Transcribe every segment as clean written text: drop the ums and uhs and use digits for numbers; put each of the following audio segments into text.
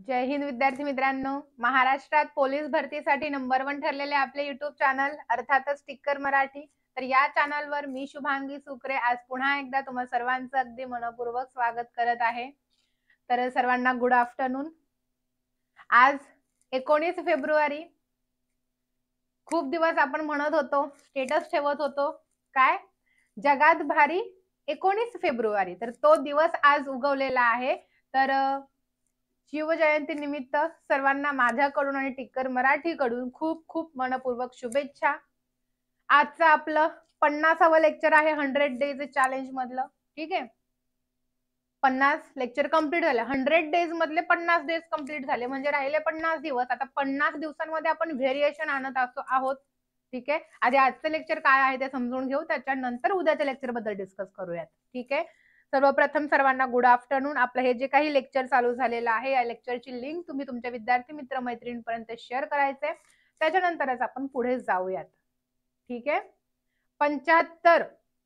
जय हिंद विद्यार्थी मित्रांनो, महाराष्ट्रात पोलीस भरतीसाठी नंबर 1 ठरलेले आपले युट्यूब चॅनल अर्थातच टिक्कर मराठी। तर या चॅनलवर मी शुभांगी सुकरे आज पुन्हा एकदा तुम्हा सर्वांचं अगदी मनपूर्वक स्वागत करत आहे। तर सर्वांना गुड आफ्टरनून। आज 19 फेब्रुवारी। खूप दिवस आपण म्हणत होतो, स्टेटस ठेवत होतो, काय जगात भारी 19 फेब्रुवारी। तर तो दिवस आज उगवलेला आहे। तर शिवजयंती निमित्त सर्वांना माझ्याकडून आणि टिक्कर मराठीकडून खूप खूप मनपूर्वक शुभेच्छा। आजचं आपलं 50वा लेक्चर आहे 100 डेज चॅलेंज मधलं। ठीक आहे, 50 लेक्चर कंप्लीट झाले। 100 डेज मधले 50 डेज कंप्लीट झाले, म्हणजे राहिले 50 दिवस। आता 50 दिवसांमध्ये आपण व्हेरिएशन आणत आहोत। ठीक आहे, आधी आजचं लेक्चर काय आहे ते समजून घेऊ, त्याच्यानंतर उद्याच्या लेक्चर बद्दल डिस्कस करूयात। ठीक आहे, सर्वप्रथम सर्वांना गुड आफ्टरनून। आपलं हे जे काही लेक्चर चालू झालेलं आहे, या लेक्चरची लिंक तुम्ही तुमच्या विद्यार्थी मित्र मैत्रिणींपर्यंत शेअर करायचे, त्याच्यानंतरच आपण पुढे जाऊयात। ठीक आहे, 75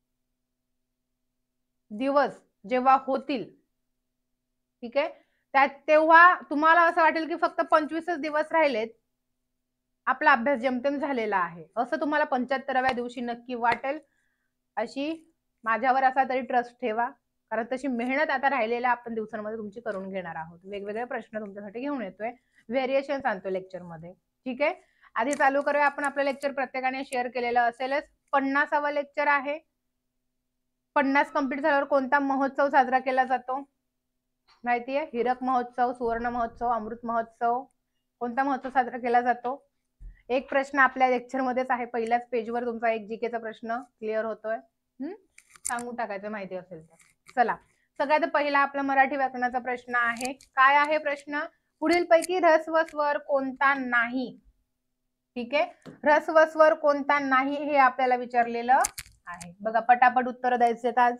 दिवस जेव्हा होतील, ठीक आहे, त्यात तेव्हा तुम्हाला असं वाटेल की फक्त 25च दिवस राहिलेत, आपला अभ्यास जमतेम झालेला आहे, असं तुम्हाला 75व्या दिवशी नक्की वाटेल। अशी माझ्यावर असा तरी ट्रस्ट ठेवा, कारण तशी मेहनत आता राहिलेल्या आपण दिवसांमध्ये तुमची करून घेणार आहोत। वेगवेगळे प्रश्न तुमच्यासाठी घेऊन येतोय, व्हेरिएशन आणतो लेक्चर मध्ये। ठीक आहे, आधी चालू करूया आपण। आपलं लेक्चर प्रत्येकाने शेअर केलेलं असेलच। 50वा लेक्चर आहे। 50 कंप्लीट झाल्यावर कोणता महोत्सव साजरा केला जातो माहितीये? हिरक महोत्सव, सुवर्ण महोत्सव, अमृत महोत्सव, कोणता महोत्सव साजरा केला जातो? एक प्रश्न आपल्या लेक्चर मध्येच आहे, पहिल्याच पेजवर तुमचा एक जीकेचा प्रश्न क्लिअर होतोय। सांगून टाकायचं माहिती असेल तर। चला, सगळ्यात पहिला आपला मराठी व्याकरणाचा प्रश्न आहे। काय आहे प्रश्न? पुढीलपैकी ऱ्हस्व स्वर कोणता नाही? ठीक आहे, ऱ्हस्व स्वर कोणता नाही हे आपल्याला विचारलेलं आहे। बघा, पटापट उत्तर द्यायचे आज।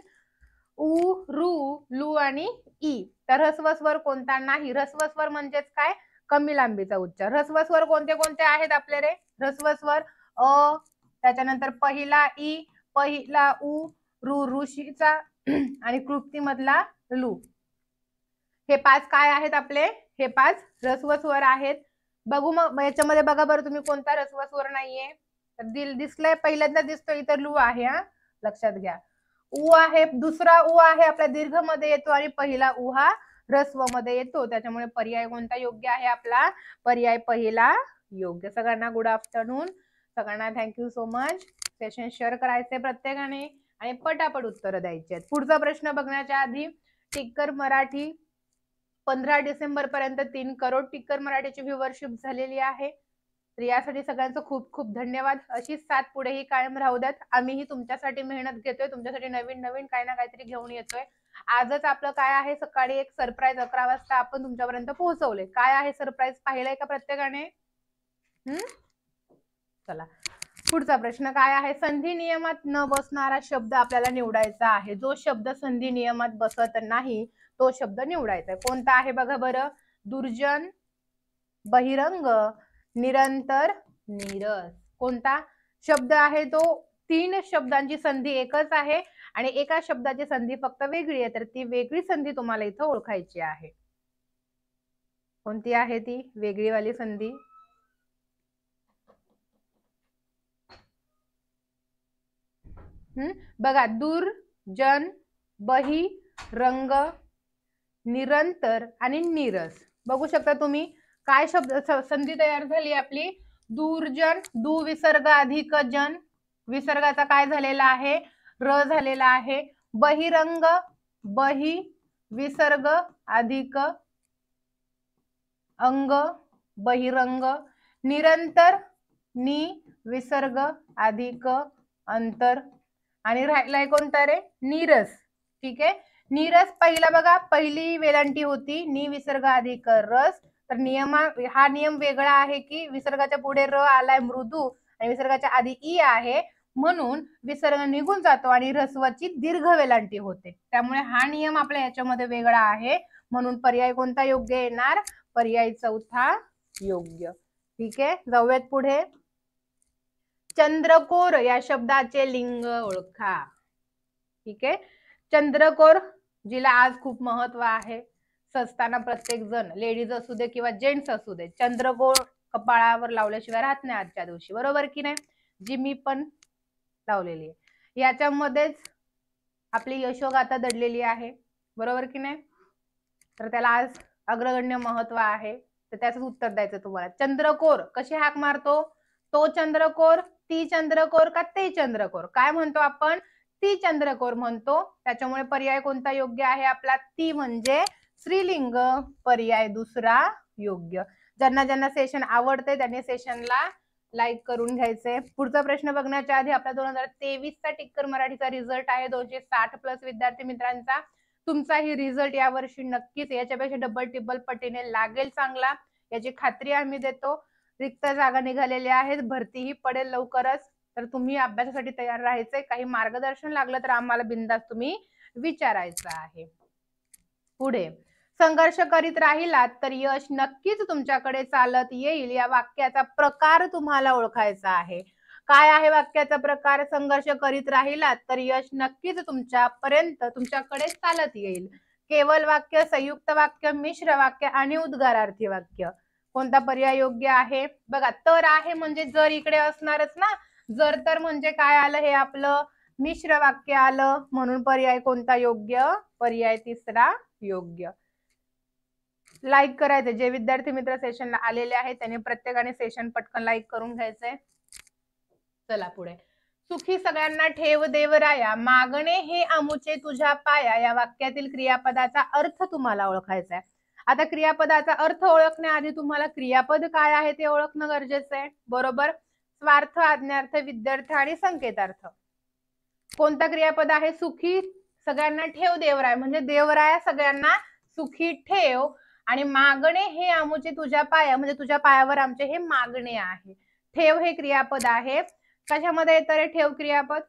उ, रू, लू आणि ई। तर ऱ्हस्व स्वर कोणता नाही? ऱ्हस्व स्वर म्हणजेच काय? कमी लांबीचा उच्चार। ह्रस्व स्वर कोणते कोणते आहेत आपले रे? ह्रस्व स्वर अ, त्याच्यानंतर पहिला ई, पहिला उ, ऋषीचा आणि कृप्ती मधला लू। हे 5 काय आहेत आपले? हे 5 ह्रस्व स्वर आहेत। बघू मग याच्यामध्ये बघा बरं तुम्ही कोणता ह्रस्व स्वर नाहीये? तर दिसलंय, पहिल्यांदा दिसतोय इतर लू आहे, हा लक्षात घ्या। उ आहे, दुसरा उ आहे आपला दीर्घ मध्ये येतो आणि पहिला उ हा ह्रस्व मध्ये येतो, त्याच्यामुळे पर्याय कोणता योग्य आहे आपला? पर्याय पहिला योग्य। सगळ्यांना गुड आफ्टरनून, सगळ्यांना thank you so much. Session share करायचे प्रत्येकाने आणि पटापट उत्तर द्यायचे। पुढचा प्रश्न बघण्याच्या आधी टिक्कर मराठी 15 डिसेंबर पर्यंत 3 करोड टिक्कर मराठीची व्ह्यूअरशिप झालेली आहे। तर यासाठी सगळ्यांचं खूप खूप धन्यवाद। अशीच साथ पुढेही कायम राहू द्यात। आम्हीही तुमच्यासाठी मेहनत घेतोय, तुमच्यासाठी नवीन नवीन काही ना काहीतरी घेऊन येतोय। आजच आपलं काय आहे, सकाळी एक सरप्राईज 11 वाजता आपण तुमच्यापर्यंत पोहोचवले। काय आहे सरप्राईज, पाहिलंय का प्रत्येकाने? चला, पुढचा प्रश्न काय आहे? संधी नियमात न बसणारा शब्द आपल्याला निवडायचा आहे। जो शब्द संधी नियमात बसत नाही तो शब्द निवडायचा आहे। कोणता आहे बघा बरं? दुर्जन, बहिरंग, निरंतर, नीरस। कोणता शब्द आहे तो? 3 शब्दांची संधी एकच आहे आणि एका शब्दाची संधी फक्त वेगळी आहे। तर ती वेगळी संधी तुम्हाला इथं ओळखायची आहे। कोणती आहे ती वेगळी वाली संधी? बघा, दुर्जन, बहिरंग, निरंतर आणि नीरस। बघू शकता तुम्ही काय शब्द संधी तयार झाली आपली? दुर्जन, दु विसर्ग अधिक जन, विसर्गाचा काय झालेला आहे? र झालेला आहे। बहिरंग, बहि विसर्ग अधिक अंग, बहिरंग। निरंतर, नि विसर्ग अधिक अंतर आणि राहिलाय कोणता रे? नीरस। ठीक आहे, नीरस पहिला बघा, पहिली वेलांटी होती नि विसर्ग अधिक रस। तर हा नियम वेगळा आहे की विसर्गाच्या पुढे र आलाय मृदू आणि विसर्गाच्या आधी ई आहे, म्हणून विसर्ग निघून जातो आणि ऱ्हस्वाची दीर्घ वेलांटी होते। त्यामुळे हा नियम आपल्या याच्यामध्ये वेगळा आहे, म्हणून पर्याय कोणता योग्य येणार? पर्याय चौथा योग्य। ठीक आहे, जाऊयात पुढे। चंद्रकोर या शब्दाचे लिंग ओळखा। ठीक आहे, चंद्रकोर जिला आज खूप महत्व आहे, सजताना प्रत्येक जण, लेडीज असू दे किंवा जेंट्स असू दे, चंद्रकोर कपाळावर लावल्याशिवाय राहत नाही आजच्या दिवशी, बरोबर की नाही, जी मी पण लावलेली आहे. याच्यामध्येच आपली यशोगाथा दडलेली आहे, बरोबर की नाही. तर त्याला आज अग्रगण्य महत्व आहे, तर त्याचं उत्तर द्यायचं तुम्हाला. चंद्रकोर कशी हाक मारतो, तो चंद्रकोर, ती चंद्रकोर का ते चंद्रकोर, काय म्हणतो आपण, ती चंद्रकोर म्हणतो. त्याच्यामुळे पर्याय कोणता योग्य आहे आपला, ती म्हणजे स्त्रीलिंग, पर्याय दुसरा योग्य. ज्यांना ज्यांना सेशन आवडते त्यांनी सेशनला लाईक करून घ्यायचे. पुढचा प्रश्न बघण्याच्या आधी आपला 2023 चा टिक्कर मराठीचा रिझल्ट आहे 260 प्लस विद्यार्थी मित्रांचा. तुमचाही रिझल्ट यावर्षी नक्कीच याच्यापेक्षा डबल टिबल पटीने लागेल चांगला, याची खात्री आम्ही देतो. रिक्त जागा निघालेल्या आहेत, भरतीही पडेल लवकरच, तर तुम्ही अभ्यासासाठी तयार राहायचंय. काही मार्गदर्शन लागलं तर आम्हाला बिनधास्त तुम्ही विचारायचं आहे. पुढे, संघर्ष करीत राहिलात तर यश नक्कीच तुमच्याकडे चालत येईल. या वाक्याचा प्रकार तुम्हाला ओळखायचा आहे. काय आहे वाक्याचा प्रकार, संघर्ष करीत राहिलात तर यश नक्कीच तुमच्याकडे चालत येईल. केवळ वाक्य, संयुक्त वाक्य, मिश्र वाक्य आणि उद्गारार्थी वाक्य. कोणता पर्याय योग्य आहे बघा. तर आहे म्हणजे जर इकडे असणारच ना, जर तर म्हणजे काय आलं, हे आपलं मिश्र वाक्य आलं, म्हणून पर्याय कोणता योग्य, पर्याय तिसरा योग्य. लाईक करायचे, जे विद्यार्थी मित्र सेशनला आलेले आहेत त्यांनी प्रत्येकाने सेशन पटकन लाईक करून घ्यायचंय. चला पुढे, सुखी सगळ्यांना ठेव देवराया, मागणे हे आमुचे तुझ्या पाया. या वाक्यातील क्रियापदाचा अर्थ तुम्हाला ओळखायचा आहे. आता क्रियापदाचा अर्थ ओळखण्याआधी तुम्हाला क्रियापद काय आहे ते ओळखणं गरजेचं आहे, बरोबर. स्वार्थ, आज्ञार्थ, विद्यार्थ आणि संकेतार्थ. कोणता क्रियापद आहे, सुखी सगळ्यांना ठेव देवराया, म्हणजे देवराया सगळ्यांना सुखी ठेव. आणि मागणे हे आमुचे तुझ्या पाया, म्हणजे तुझ्या पायावर आमचे हे मागणे आहे. ठेव हे क्रियापद आहे. कशामध्ये येतं रे ठेव क्रियापद,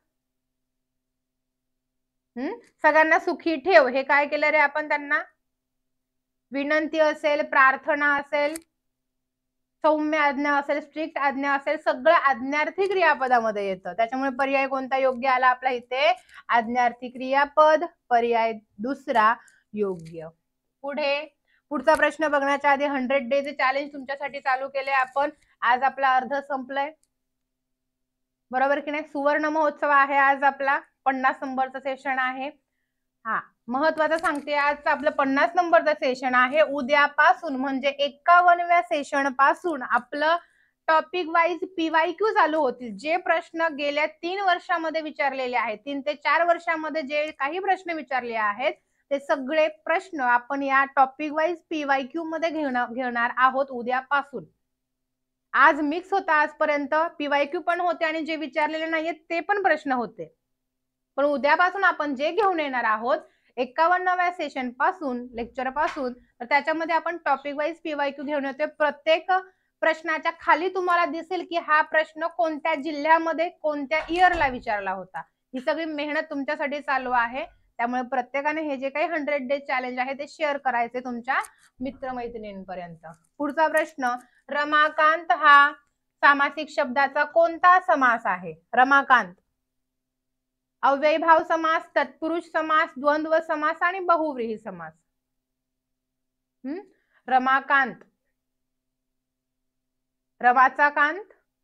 सगळ्यांना सुखी ठेव, हे काय केलं रे आपण त्यांना, विनंती असेल, प्रार्थना असेल, सौम्य आज्ञा असेल, स्ट्रिक्ट आज्ञा असेल, सगळं आज्ञार्थी क्रियापदामध्ये येतं. त्याच्यामुळे पर्याय कोणता योग्य आला आपला इथे, आज्ञार्थी क्रियापद, पर्याय दुसरा योग्य. पुढे, पुढचा प्रश्न बघण्याच्या आधी 100 डेज चॅलेंज तुमच्यासाठी चालू केले आपण. आज आपला अर्ध संपलंय, बरोबर की नाही. सुवर्ण महोत्सव आहे आज आपला, 50 नंबरचं सेशन आहे. हा महत्वाचं सांगते, आज आपलं 50 नंबरचं सेशन आहे. उद्यापासून म्हणजे 51व्या सेशन पासून आपलं टॉपिक वाईज PYQ चालू होतील. जे प्रश्न गेल्या 3 वर्षामध्ये विचारलेले आहेत, 3 ते 4 वर्षामध्ये जे काही प्रश्न विचारले आहेत ते सगळे प्रश्न आपण या टॉपिक वाईज PYQ मध्ये घेणार आहोत उद्यापासून. आज मिक्स होता, आजपर्यंत PYQ पण होते आणि जे विचारलेले नाहीये ते पण प्रश्न होते. पण उद्यापासून आपण जे घेऊन येणार आहोत 51व्या सेशन पासून, लेक्चर पासून, तर त्याच्यामध्ये आपण टॉपिक वाईज PYQ घेऊन येतोय. प्रत्येक प्रश्नाच्या खाली तुम्हाला दिसेल की हा प्रश्न कोणत्या जिल्ह्यामध्ये कोणत्या इयरला विचारला होता. ही सगळी मेहनत तुमच्यासाठी चालू आहे. त्यामुळे प्रत्येकाने हे जे काही 100 डेज चॅलेंज आहे ते शेअर करायचे तुमच्या मित्रमैत्रिणींपर्यंत. पुढचा प्रश्न, रमाकांत हा सामासिक शब्दाचा कोणता समास आहे. रमाकांत अव्ययीभाव समास, तत्पुरुष समास, द्वंद्व समास आणि बहुव्रीही समास. रमाकांत, रमाचा कांत,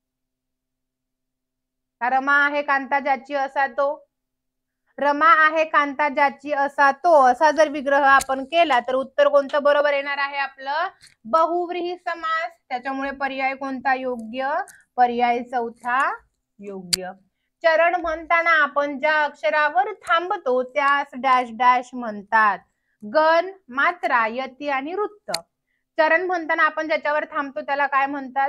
रमा आहे कांता ज्याची असा तो, रमा आहे कांता ज्याची असा तो, असा जर विग्रह आपण केला तर उत्तर कोणतं बरोबर येणार आहे आपलं, बहुव्रीही समास. त्याच्यामुळे पर्याय कोणता योग्य, पर्याय चौथा योग्य. चरण म्हणताना आपण ज्या अक्षरावर थांबतो त्यास डॅश डॅश म्हणतात. गण, मात्रा, यती आणि वृत्त. चरण म्हणताना आपण ज्याच्यावर थांबतो त्याला काय म्हणतात,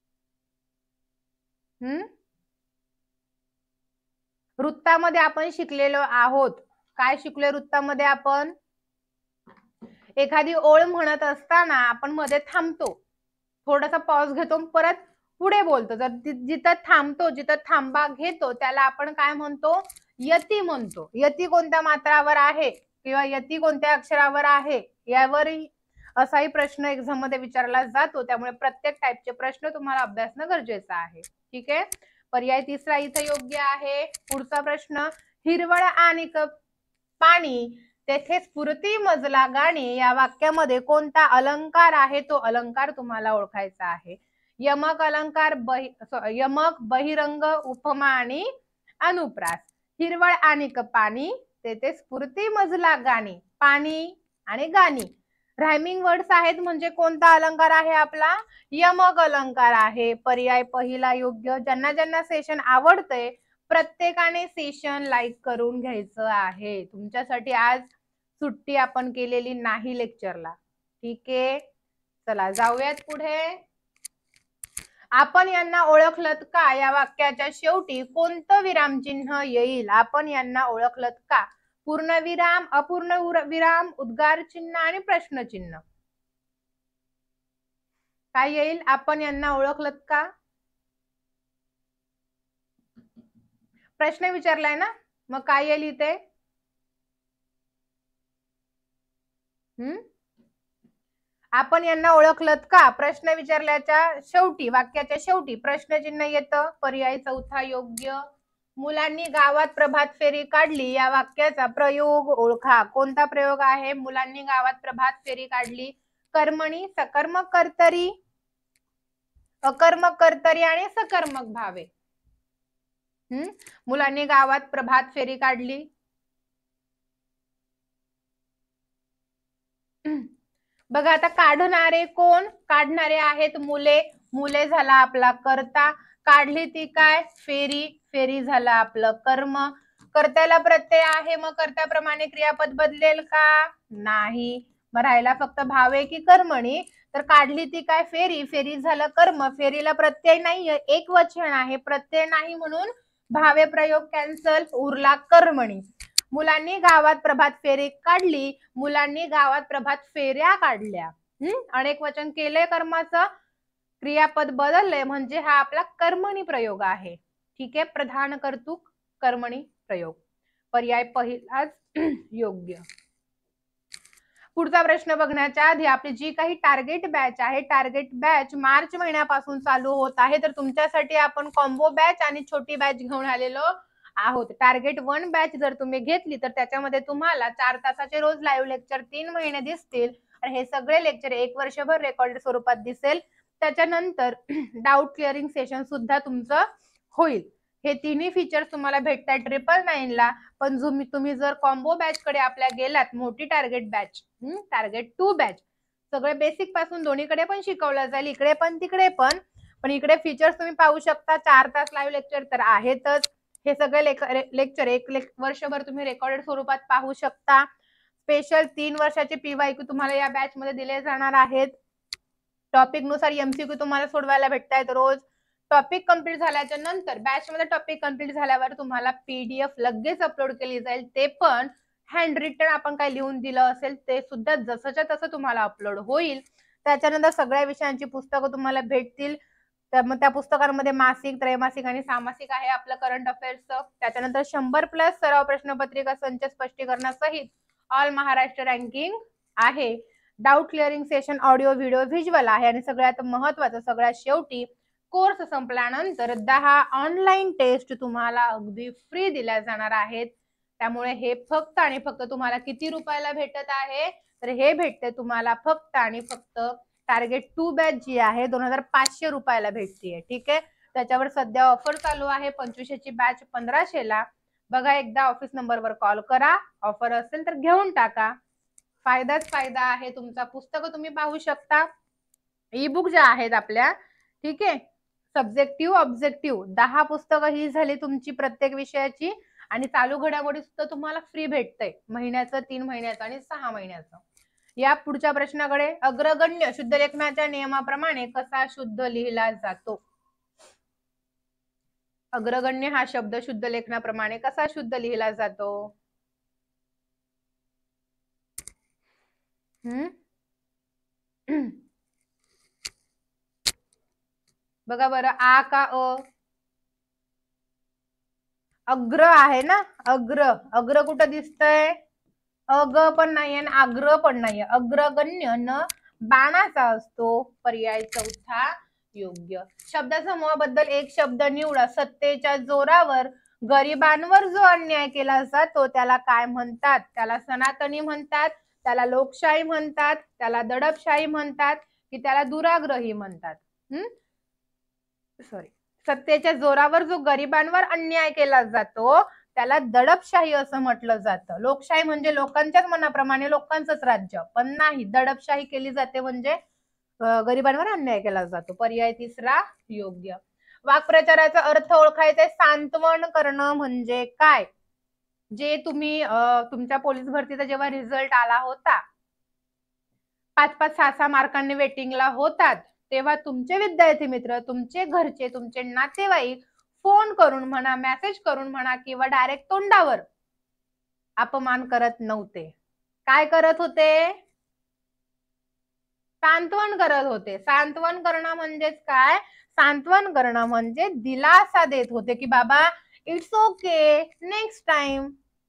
वृत्तामध्ये आपण शिकलेलो आहोत. काय शिकलोय वृत्तामध्ये आपण, एखादी ओळ म्हणत असताना आपण मध्ये थांबतो, थोडासा पॉज घेतो, परत पुढे बोलतो. जर जिथं थांबतो, जिथं थांबा घेतो त्याला आपण काय म्हणतो, यती म्हणतो. यती कोणत्या मात्रावर आहे किंवा यती कोणत्या अक्षरावर आहे यावरही असाही प्रश्न एक्झाम मध्ये विचारला जातो. त्यामुळे प्रत्येक टाईपचे प्रश्न तुम्हाला अभ्यासणं गरजेचं आहे. ठीक आहे, पर्याय तिसरा इथं योग्य आहे. पुढचा प्रश्न, हिरवळ आणि पाणी तेथे स्फूर्ती मजला गाणी या वाक्यामध्ये कोणता अलंकार आहे तो अलंकार तुम्हाला ओळखायचा आहे. यमक अलंकार यमक, बहिरंग, उपमा आणि अनुप्रास. हिरवळ आणि पाणी, तेथे स्फूर्ती मजला गाणी, पाणी आणि गाणी. रायमिंग वर्ड्स आहेत म्हणजे कोणता अलंकार आहे आपला? यमक अलंकार आहे. पर्याय पहिला योग्य. ज्यांना ज्यांना सेशन आवडतंय प्रत्येकाने सेशन लाईक करून घ्यायचं आहे. तुमच्यासाठी आज सुट्टी आपण केलेली नाही लेक्चरला. ठीक आहे, चला जाऊयात पुढे. आपण यांना ओळखलत का या वाक्याच्या शेवटी कोणतं विरामचिन्ह येईल? आपण यांना ओळखलत का? पूर्णविराम, अपूर्ण विराम, उद्गार चिन्ह आणि प्रश्नचिन्ह. काय येईल? आपण यांना ओळखलत का? प्रश्न विचारलाय ना, मग काय येईल इथे? आपण यांना ओळखलत का? प्रश्न विचारल्याच्या शेवटी, वाक्याच्या शेवटी प्रश्नचिन्ह येतं. पर्याय चौथा योग्य. मुलांनी गावात प्रभात फेरी काढली या वाक्याचा प्रयोग ओळखा. कोणता प्रयोग आहे? मुलांनी गावात प्रभात फेरी काढली. कर्मणी, सकर्मक कर्तरी, अकर्मक कर्तरी आणि सकर्मक भावे. मुलांनी गावात प्रभात फेरी काढली. बघा आता काढणारे कोण? काढणारे आहेत मुले. मुले झाला आपला कर्ता. काढली ती काय? फेरी. फेरी झाला आपलं कर्म. कर्त्याला प्रत्यय आहे, मग कर्त्याप्रमाणे क्रियापद बदलेल का? नाही. मग राहिला फक्त भावे की कर्मणी. तर काढली ती काय? फेरी. फेरी झालं कर्म. फेरीला प्रत्यय नाहीये, एक वचन आहे, प्रत्यय नाही म्हणून भावे प्रयोग कॅन्सल. उरला कर्मणी. मुलांनी गावात प्रभात फेरी काढली. मुलांनी गावात प्रभात फेऱ्या काढल्या. अनेक वचन केलंय कर्माचं, क्रियापद बदललंय म्हणजे हा आपला कर्मणी प्रयोग आहे. ठीक आहे, प्रधान कर्तृक कर्मणी प्रयोग. पर्याय पहिलाच योग्य. पुढचा प्रश्न बघण्याच्या आधी आपली जी काही टार्गेट बॅच आहे, टार्गेट बॅच मार्च महिन्यापासून चालू होत आहे. तर तुमच्यासाठी आपण कॉम्बो बॅच आणि छोटी बॅच घेऊन आलेलो आहोत. टार्गेट 1 बॅच जर तुम्ही घेतली तर त्याच्यामध्ये तुम्हाला 4 तासाचे रोज लाईव्ह लेक्चर 3 महिने दिसतील आणि हे सगळे लेक्चर 1 वर्षभर रेकॉर्डेड स्वरूपात दिसेल. त्याच्यानंतर डाऊट क्लिअरिंग सेशन सुद्धा तुमचं होईल. हे तिन्ही फीचर्स तुम्हाला भेटतात 999 ला. पण तुम्ही जर कॉम्बो बॅच कडे आपल्या गेलात, मोठी टार्गेट बॅच, टार्गेट 2 बॅच, सगळे बेसिक पासून दोन्हीकडे पण शिकवलं जाईल, इकडे पण तिकडे पण. पण इकडे फीचर्स तुम्ही पाहू शकता. 4 तास लाईव्ह लेक्चर तर आहेतच. हे सगळे लेक्चर 1 वर्षभर तुम्ही रेकॉर्डेड स्वरूपात पाहू शकता. स्पेशल 3 वर्षाचे PYQ तुम्हाला या बॅच मध्ये दिले जाणार आहेत. टॉपिक नुसार MCQ तुम्हाला सोडवायला भेटतायत रोज. टॉपिक कंप्लीट झाल्याच्या नंतर बॅच मध्ये टॉपिक कंप्लीट झाल्यावर तुम्हाला PDF लगेच अपलोड केली जाईल. ते पण हँड रिटन आपण काय लिहून दिलं असेल ते सुद्धा जसंच्या तसं तुम्हाला अपलोड होईल. त्याच्यानंतर सगळ्या विषयांची पुस्तकं तुम्हाला भेटतील. त्या पुस्तकांमध्ये मासिक, त्रैमासिक आणि सामासिक आहे आपलं करंट अफेअर्सचं. त्याच्यानंतर 100+ सराव प्रश्नपत्रिका संच स्पष्टीकरणासहित ऑल महाराष्ट्र रँकिंग आहे. Doubt clearing session audio, video, visual आहे. आणि सगळ्यात महत्वाचं, सगळ्यात शेवटी कोर्स संपल्यानंतर 10 ऑनलाईन टेस्ट तुम्हाला अगदी फ्री दिल्या जाणार आहेत. त्यामुळे हे फक्त आणि फक्त तुम्हाला किती रुपयाला भेटत आहे? तर हे भेटते तुम्हाला फक्त आणि फक्त टार्गेट 2 बॅच जी आहे 2500 रुपयाला भेटतीये. ठीक आहे, त्याच्यावर सध्या ऑफर चालू आहे. 2500ची बॅच 1500ला. बघा, एकदा ऑफिस नंबरवर कॉल करा. ऑफर असेल तर घेऊन टाका. फायदाच फायदा आहे तुमचा. पुस्तकं तुम्ही पाहू शकता. ई बुक ज्या आहेत आपल्या, ठीक आहे, सब्जेक्टिव्ह ऑब्जेक्टिव्ह 10 पुस्तकं ही झाली तुमची प्रत्येक विषयाची. आणि चालू घडामोडी सुद्धा तुम्हाला फ्री भेटतंय, महिन्याचं, 3 महिन्याचं आणि 6 महिन्याचं. या पुढच्या प्रश्नाकडे. अग्रगण्य शुद्ध लेखनाच्या नियमाप्रमाणे कसा शुद्ध लिहिला जातो? अग्रगण्य हा शब्द शुद्ध लेखनाप्रमाणे कसा शुद्ध लिहिला जातो? बघा बरं, आ का अ? अग्र आहे ना, अग्र. अग्र कुठं दिसतंय? अग पण नाहीये आणि आग्र पण नाहीये. अग्रगण्य न बाणाचा असतो. पर्याय चौथा योग्य. शब्दसमूहाबद्दल एक शब्द निवडा. सत्तेच्या जोरावर गरिबांवर जो अन्याय केला जातो त्याला काय म्हणतात? त्याला सनातनी म्हणतात, त्याला लोकशाही म्हणतात, त्याला दडपशाही म्हणतात, की त्याला दुराग्रही म्हणतात. सत्तेच्या जोरावर जो गरिबांवर अन्याय केला जातो त्याला दडपशाही असं म्हटलं जातं. लोकशाही म्हणजे लोकांच्याच मनाप्रमाणे लोकांचंच राज्य, पण नाही, दडपशाही केली जाते म्हणजे गरिबांवर अन्याय केला जातो. पर्याय तिसरा योग्य. वाक्प्रचाराचा अर्थ ओळखायचा. सांत्वन करणं म्हणजे काय? जे तुम्ही तुमच्या पोलीस भरतीचा जेव्हा रिझल्ट आला होता, 5-5, 6-6 मार्कांनी वेटिंगला होतात, तेव्हा तुमचे विद्यार्थी मित्र, तुमचे घरचे, तुमचे नातेवाईक फोन करून म्हणा, मेसेज करून म्हणा किंवा डायरेक्ट तोंडावर अपमान करत नव्हते. काय करत होते? सांत्वन करत होते. सांत्वन करणं म्हणजेच काय? सांत्वन करणं म्हणजे दिलासा देत होते की बाबा इट्स ओके, नेक्स्ट टाइम.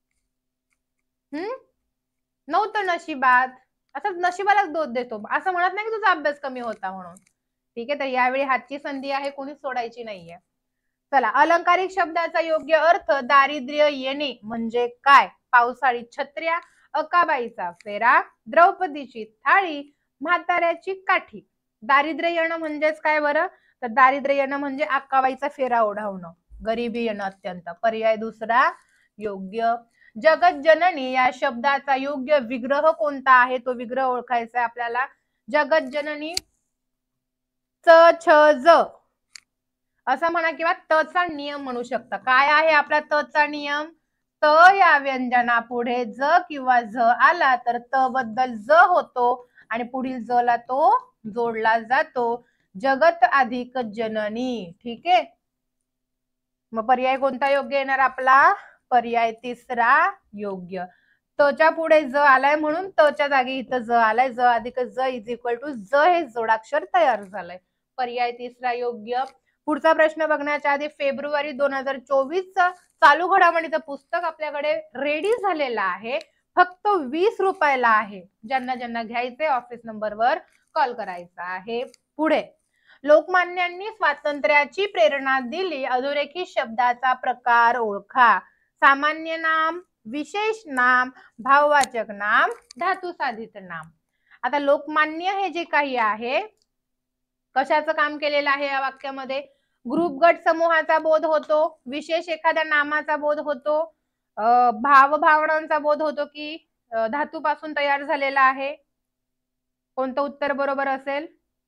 नव्हतं नशिबात, असं नशिबालाच दोष देतो. असं म्हणत नाही की तुझा अभ्यास कमी होता म्हणून. ठीक आहे, तर यावेळी हातची संधी आहे, कोणी सोडायची नाहीये. चला, अलंकारिक शब्दाचा योग्य अर्थ. दारिद्र्य येणे म्हणजे काय? पावसाळी छत्र्या, अक्काबाईचा फेरा, द्रौपदीची थाळी, म्हाताऱ्याची काठी. दारिद्र्य येणं म्हणजेच काय बरं? तर दारिद्र्य येणं म्हणजे अक्काबाईचा फेरा ओढावणं, गरिबी येणं अत्यंत. पर्याय दुसरा योग्य. जगत जननी या शब्दाचा योग्य विग्रह कोणता आहे? तो विग्रह ओळखायचा आहे आपल्याला. जगत जननी च छ ज असं म्हणा किंवा तचा नियम म्हणू शकता. काय आहे आपला तचा नियम? त या व्यंजना पुढे ज किंवा झ आला तर त बद्दल ज होतो आणि पुढील ज ला तो जोडला जातो. जगत अधिक जननी. ठीक आहे, मग पर्याय कोणता योग्य येणार आपला? पर्याय तिसरा योग्य. तच्या पुढे ज आलाय म्हणून तच्या जागी इथं ज आलाय. ज अधिक ज इज इक्वल टू ज हे जोडाक्षर तयार झालंय. पर्याय तिसरा योग्य. पुढचा प्रश्न बघण्याच्या आधी फेब्रुवारी 2024 चालू घडामोडीचं पुस्तक आपल्याकडे रेडी झालेलं आहे. फक्त 20 रुपयाला आहे. ज्यांना ज्यांना घ्यायचे ऑफिस नंबरवर कॉल करायचा आहे. पुढे, लोकमान्यांनी स्वातंत्र्याची प्रेरणा दिली. अधोरेखित शब्दाचा प्रकार ओळखा. सामान्य नाम, विशेष नाम, भाववाचक नाम, धातुसाधित नाम. आता लोकमान्य हे जे काही आहे, कशाचं काम केलेलं आहे या वाक्यामध्ये? ग्रुप गट समूहाचा बोध होतो, विशेष एखाद्या नामाचा बोध होतो, भावभावनांचा बोध होतो की धातूपासून तयार झालेला आहे. कोणतं उत्तर बरोबर असेल?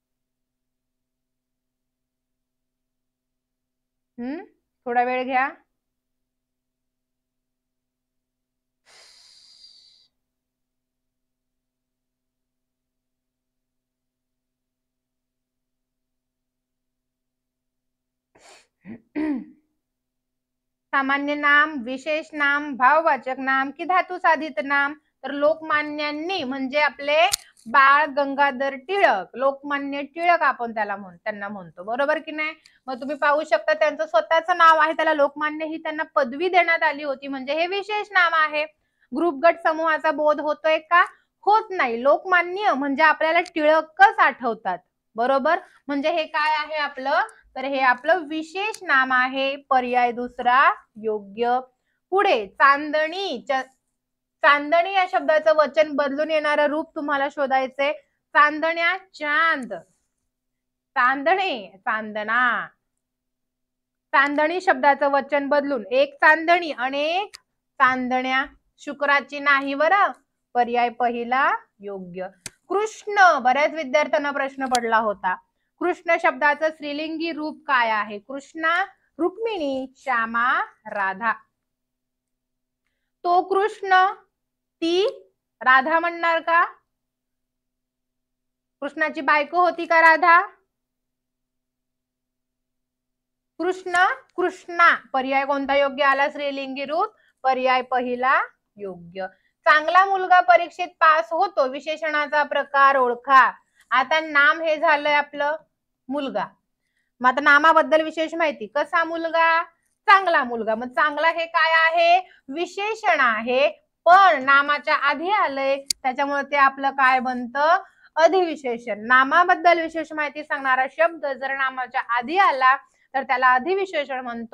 थोडा वेळ घ्या. सामान्य नाम, विशेष नाम, भाववाचक नाम की धातुसाधित नाम? तर लोकमान्यांनी म्हणजे आपले बाळ गंगाधर टिळक, लोकमान्य टिळक आपण त्यांना म्हणतो, बरोबर की नाही? मग तुम्ही पाहू शकता त्यांचं स्वतःचं नाव आहे, त्याला लोकमान्य ही त्यांना पदवी देण्यात आली होती, म्हणजे हे विशेष नाम आहे. ग्रुप गट समूहाचा बोध होतोय का? होत नाही. लोकमान्य म्हणजे आपल्याला टिळकच आठवतात, बरोबर? म्हणजे हे काय आहे आपलं? तर हे आपलं विशेष नाम आहे. पर्याय दुसरा योग्य. पुढे, चांदणी. चांदणी या शब्दाचं वचन बदलून येणारं रूप तुम्हाला शोधायचंय. चांदण्या, चांद. चांदणे, चांदना. चांदणी शब्दाचं वचन बदलून एक चांदणी, अनेक चांदण्या. शुक्राची नाही बरं. पर्याय पहिला योग्य. कृष्ण, बऱ्याच विद्यार्थ्यांना प्रश्न पडला होता. कृष्ण शब्दाचं स्त्रीलिंगी रूप काय आहे? कृष्णा, रुक्मिणी, श्यामा, राधा. तो कृष्ण, ती राधा म्हणणार का? कृष्णाची बायको होती का राधा? कृष्ण, कृष्णा. पर्याय कोणता योग्य आला? स्त्रीलिंगी रूप. पर्याय पहिला योग्य. चांगला मुलगा परीक्षेत पास होतो. विशेषणाचा प्रकार ओळखा. आता नाम हे झालंय आपलं मुलगा. मग आता नामाबद्दल विशेष माहिती. कसा मुलगा? चांगला मुलगा. मग चांगला हे काय आहे? विशेषण आहे, पण नामाच्या आधी आलंय त्याच्यामुळे ते आपलं काय बनतं? अधिविशेषण. नामाबद्दल विशेष माहिती सांगणारा शब्द जर नामाच्या आधी आला तर त्याला अधिविशेषण म्हणतो.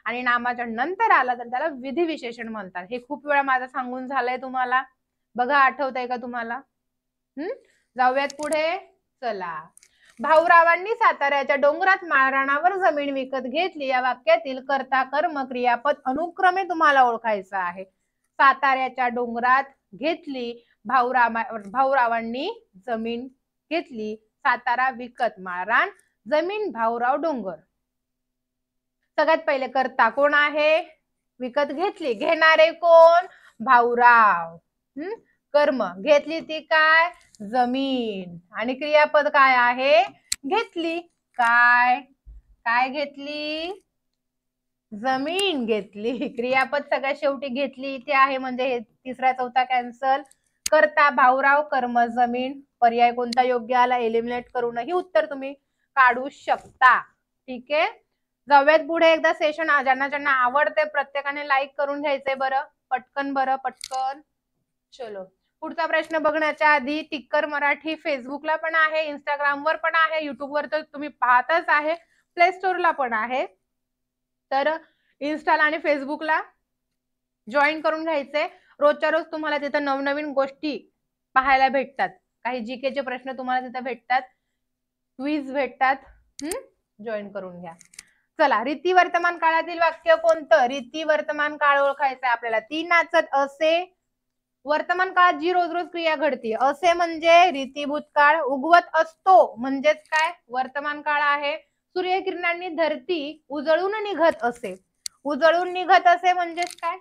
आणि नामाच्या नंतर आला तर त्याला विधी विशेषण म्हणतात. हे खूप वेळा माझं सांगून झालंय तुम्हाला. बघा आठवतंय का तुम्हाला? जाऊयात पुढे. चला. भाऊरावांनी साताऱ्याच्या डोंगरात माळरानावर जमीन विकत घेतली या वाक्यातील कर्ता कर्म क्रियापद अनुक्रमे तुम्हाला ओळखायचं आहे. साताऱ्याच्या डोंगरात घेतली, भाऊरावांनी जमीन घेतली, सातारा विकत माळरान, जमीन भाऊराव डोंगर. सगळ्यात पहिले कर्ता कोण आहे? विकत घेतली. घेणारे कोण? भाऊराव. कर्म घेतली ती काय? जमीन. आणि क्रियापद काय आहे? घेतली. काय काय घेतली? जमीन घेतली. क्रियापद सगळ्यात शेवटी घेतली इथे आहे म्हणजे हे तिसरा चौथा कॅन्सल. कर्ता भाऊराव, कर्म जमीन. पर्याय कोणता योग्य आला एलिमिनेट करूनही उत्तर तुम्ही काढू शकता. ठीक आहे. जाऊयात पुढे एकदा सेशन. ज्यांना ज्यांना आवडते प्रत्येकाने लाईक करून घ्यायचंय बरं पटकन. बरं पटकन. चलो पुढचा प्रश्न बघण्याच्या आधी टिक्कर मराठी फेसबुकला पण आहे, इंस्टाग्रामवर पण आहे, युट्यूबवर तर तुम्ही पाहतच आहे, प्ले स्टोरला पण आहे. तर इन्स्टाला आणि फेसबुकला जॉईन करून घ्यायचे. रोजच्या रोज तुम्हाला तिथं नवनवीन गोष्टी पाहायला भेटतात. काही जीकेचे प्रश्न तुम्हाला तिथं भेटतात, क्विज भेटतात. जॉईन करून घ्या. चला. रीती वर्तमान काळातील वाक्य कोणतं? रीती वर्तमान काळ ओळखायचं आपल्याला. ती नाचत असे. वर्तमान काळात जी रोज रोज क्रिया घडते. असे म्हणजे रीती भूतकाळ. उगवत असतो म्हणजेच काय? वर्तमान काळ आहे. सूर्यकिरणांनी धरती उजळून निघत असे. उजळून निघत असे म्हणजेच काय?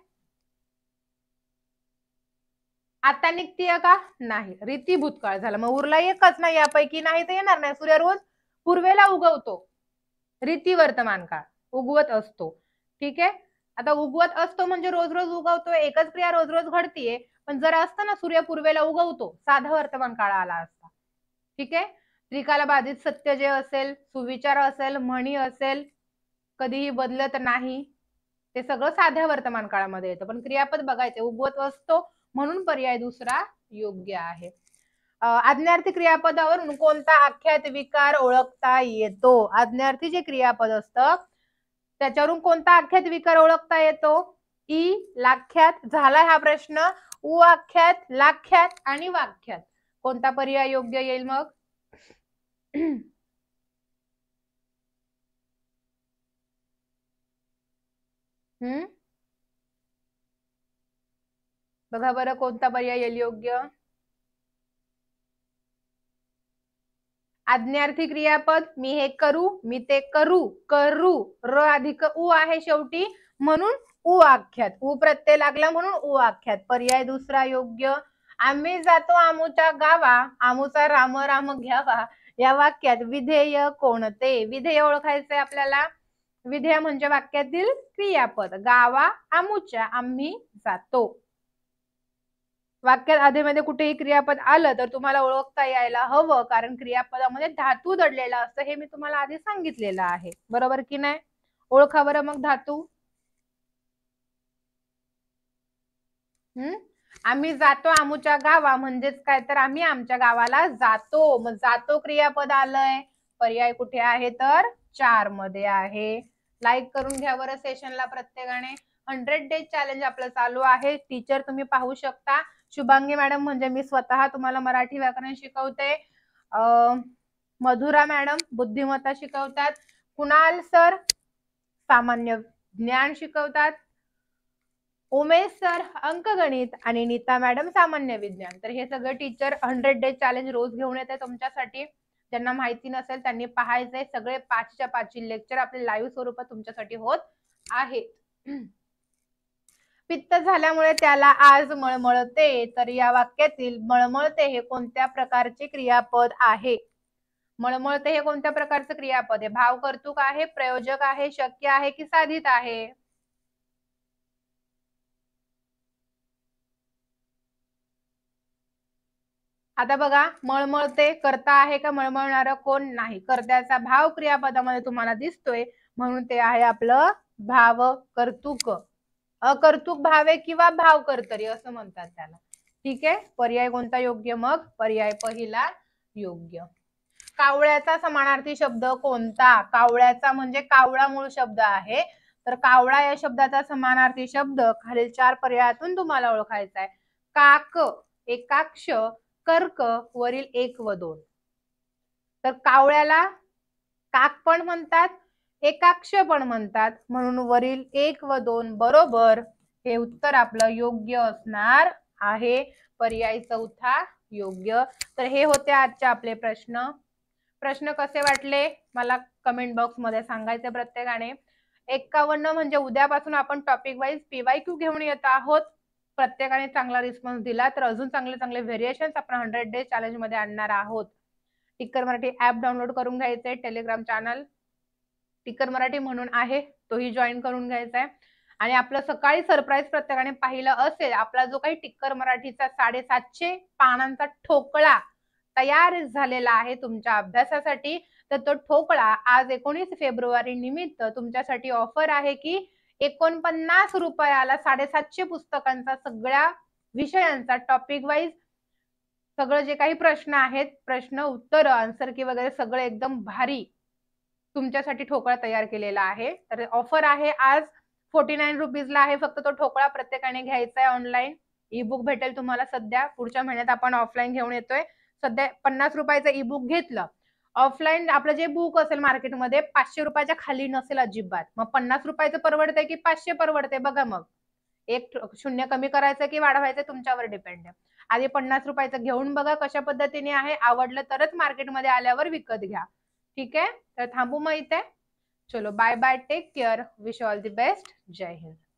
आता निघतीये का? नाही. रीती भूतकाळ झाला. मग उरला एकच ना, यापैकी नाही तर येणार नाही. सूर्य रोज पूर्वेला उगवतो. रीती वर्तमान काळ. उगवत असतो. ठीक आहे. आता उगवत असतो म्हणजे रोज रोज उगवतो, एकच क्रिया रोज रोज घडतीये. पण जर असतं ना सूर्य पूर्वेला उगवतो, साधा वर्तमान काळ आला असता. ठीक आहे. त्रिकाला बाधित सत्य जे असेल, सुविचार असेल, म्हणी असेल, कधीही बदलत नाही, ते सगळं साध्या वर्तमान काळामध्ये येतं. पण क्रियापद बघायचे. उगवत असतो म्हणून पर्याय दुसरा योग्य आहे. आज्ञार्थी क्रियापदावरून कोणता आख्यात विकार ओळखता येतो? आज्ञार्थी जे क्रियापद असतं त्याच्यावरून कोणता आख्यात विकार ओळखता येतो? ई लाख्यात झाला हा प्रश्न. उ आख्यात, लाख्यात आणि वाख्यात. कोणता पर्याय योग्य येईल मग? बघा बरं कोणता पर्याय येईल योग्य? आज्ञार्थी क्रियापद. मी हे करू, मी ते करू, करू. र अधिक उ आहे शेवटी म्हणून उ आख्यात. उ प्रत्यय लागला म्हणून उ आख्यात. पर्याय दुसरा योग्य. आम्ही जातो आमूच्या गावा, आमूचा राम राम घ्यावा. या वाक्यात विधेय कोणते? विधेय ओळखायचंय आपल्याला. विधेय म्हणजे वाक्यातील क्रियापद. गावा, आमूच्या, आम्ही जातो. वाक्यात आधीमध्ये कुठेही क्रियापद आलं तर तुम्हाला ओळखता यायला हवं, कारण क्रियापदामध्ये धातू दडलेला असतं हे मी तुम्हाला आधी सांगितलेलं आहे. बरोबर की नाही? ओळखा बरं मग धातू. आम्ही जातो आमूच्या गावा म्हणजेच काय? तर आम्ही आमच्या गावाला जातो. मग जातो क्रियापद आलंय. पर्याय कुठे आहे? तर 4 मध्ये आहे. लाईक करून घ्या बरं सेशनला प्रत्येकाने. 100 डेज चॅलेंज आपलं चालू आहे. टीचर तुम्ही पाहू शकता. शुभांगी मॅडम म्हणजे मी स्वतः तुम्हाला मराठी व्याकरण शिकवते. मधुरा मॅडम बुद्धिमत्ता शिकवतात. कुणाल सर सामान्य ज्ञान शिकवतात. उमेश सर अंकगणित आणि नीता मॅडम सामान्य विज्ञान. तर हे सगळं टीचर 100 डेज चॅलेंज रोज घेऊन येते तुमच्यासाठी. ज्यांना माहिती नसेल त्यांनी पाहायचंय. सगळे 5च्या 5 लेक्चर आपले लाईव्ह स्वरूपात तुमच्यासाठी होत आहेत. पित्त झाल्यामुळे त्याला आज मळमळते. तर या वाक्यातील मळमळते हे कोणत्या प्रकारचे क्रियापद आहे? मळमळते हे कोणत्या प्रकारचं क्रियापद आहे? भाव कर्तृक आहे, प्रयोजक आहे, शक्य आहे की साधित आहे? आता बघा मळमळते कर्ता आहे का? मळमळणारं कोण नाही. कर्त्याचा भाव क्रियापदामध्ये तुम्हाला दिसतोय म्हणून ते आहे आपलं भाव कर्तृक. अकर्तृक भावे किंवा भाव कर्तरी असं म्हणतात त्याला. ठीक आहे. पर्याय कोणता योग्य? मग पर्याय पहिला योग्य. कावळ्याचा समानार्थी शब्द कोणता? कावळ्याचा म्हणजे कावळा मूळ शब्द आहे. तर कावळा या शब्दाचा समानार्थी शब्द खालील 4 पर्यायातून तुम्हाला ओळखायचा आहे. काक, एकाक्ष, कर्क, वरील 1 व 2. तर कावळ्याला काक पण म्हणतात, एकाक्ष पण म्हणतात, म्हणून वरील 1 व 2 बरोबर हे उत्तर आपलं योग्य असणार आहे. पर्याय चौथा योग्य. तर हे होते आजचे आपले प्रश्न. प्रश्न कसे वाटले मला कमेंट बॉक्स मध्ये सांगायचे प्रत्येकाने. 51 म्हणजे उद्यापासून आपण टॉपिक वाईज PYQ घेऊन येत आहोत. प्रत्येकाने चांगला रिस्पॉन्स दिला तर अजून चांगले चांगले व्हेरिएशन्स आपण 100 डेज चॅलेंज मध्ये आणणार आहोत. टिक्कर मराठी ऍप डाउनलोड करून घ्यायचंय. टेलिग्राम चॅनल टिक्कर मराठी म्हणून आहे, तोही जॉईन करून घ्यायचा आहे. आणि आपलं सकाळी सरप्राईज प्रत्येकाने पाहिलं असेल. आपला जो काही टिक्कर मराठीचा 750 पानांचा ठोकळा तयार झालेला आहे तुमच्या अभ्यासासाठी. तर तो ठोकळा आज 19 फेब्रुवारी निमित्त तुमच्यासाठी ऑफर आहे की 49 रुपयाला 750 पुस्तकांचा सगळ्या विषयांचा टॉपिक वाईज सगळं जे काही प्रश्न आहेत, प्रश्न उत्तर आन्सर की वगैरे सगळं एकदम भारी तुमच्यासाठी ठोकळा तयार केलेला आहे. तर ऑफर आहे आज 49 रुपीजला आहे फक्त तो ठोकळा. प्रत्येकाने घ्यायचा आहे. ऑनलाईन ई बुक भेटेल तुम्हाला सध्या. पुढच्या महिन्यात आपण ऑफलाईन घेऊन येतोय. सध्या 50 रुपयाचं ई बुक घेतलं. ऑफलाईन आपलं जे बुक असेल मार्केटमध्ये 500 रुपयाच्या खाली नसेल अजिबात. मग 50 रुपयाचं परवडतंय की 500 परवडते बघा. मग एक शून्य कमी करायचं की वाढवायचं तुमच्यावर डिपेंड आहे. आधी 50 रुपयाचं घेऊन बघा कशा पद्धतीने आहे. आवडलं तरच मार्केटमध्ये आल्यावर विकत घ्या. ठीक आहे. तर थांबू मग इथे. चलो bye bye, take care, wish all the best. जय हिंद.